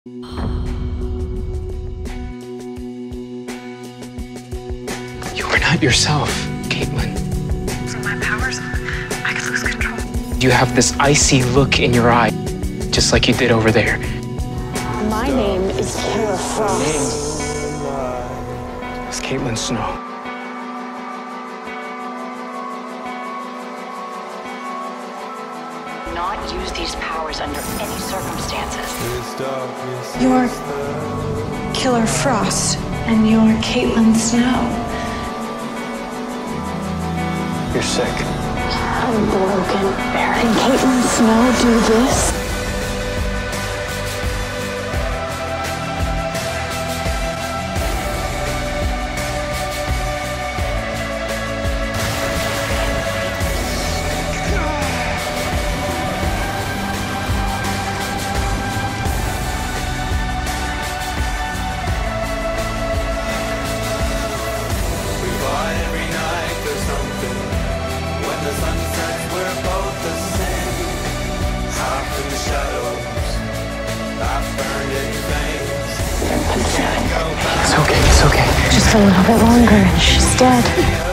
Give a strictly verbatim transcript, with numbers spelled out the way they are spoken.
You are not yourself, Caitlin. So my powers, I could lose control. You have this icy look in your eye, just like you did over there. My name is Killer Frost. It's Caitlin Snow. Not use these powers under any circumstances. You're Killer Frost, and you're Caitlin Snow. You're sick. I'm broken. Can Caitlin Snow do this? The sun sets, we're both the same. Hop in the shadows, I've burned in flames. It's okay, it's okay. Just a little bit longer and she's dead.